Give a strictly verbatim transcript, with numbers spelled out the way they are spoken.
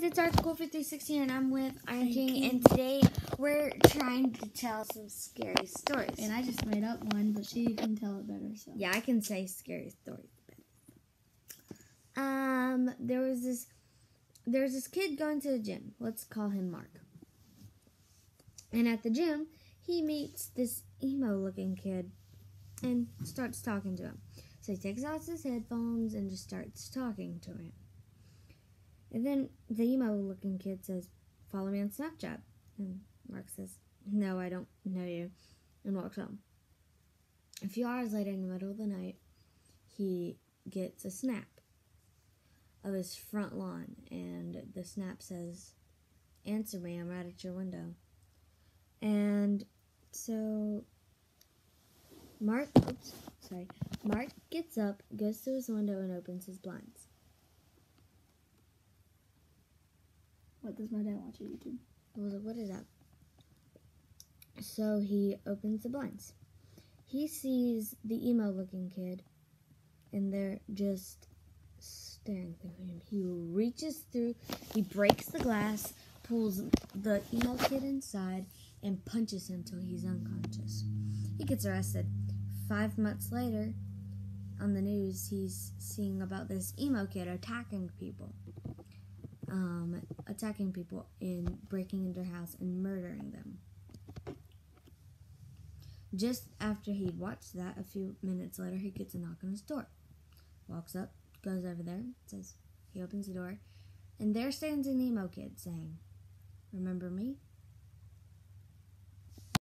guys, it's Article fifty sixteen, and I'm with Iron King, and today we're trying to tell some scary stories. And I just made up one, but she can tell it better. So yeah, I can say scary stories better. Um, there was this, there was this kid going to the gym. Let's call him Mark. And at the gym, he meets this emo-looking kid and starts talking to him. So he takes out his headphones and just starts talking to him. And then the emo-looking kid says, "Follow me on Snapchat." And Mark says, "No, I don't know you," and walks home. A few hours later, in the middle of the night, he gets a snap of his front lawn, and the snap says, "Answer me, I'm right at your window." And so Mark, oops, sorry, Mark gets up, goes to his window, and opens his blinds. what does my dad watch on YouTube? I was like, what is that? So he opens the blinds. He sees the emo-looking kid, and they're just staring through him. He reaches through, he breaks the glass, pulls the emo kid inside, and punches him till he's unconscious. He gets arrested. Five months later, on the news, he's seeing about this emo kid attacking people. Um, attacking people and breaking into their house and murdering them. Just after he watched that, a few minutes later, he gets a knock on his door. Walks up, goes over there, says, he opens the door, and there stands an emo kid saying, "Remember me?"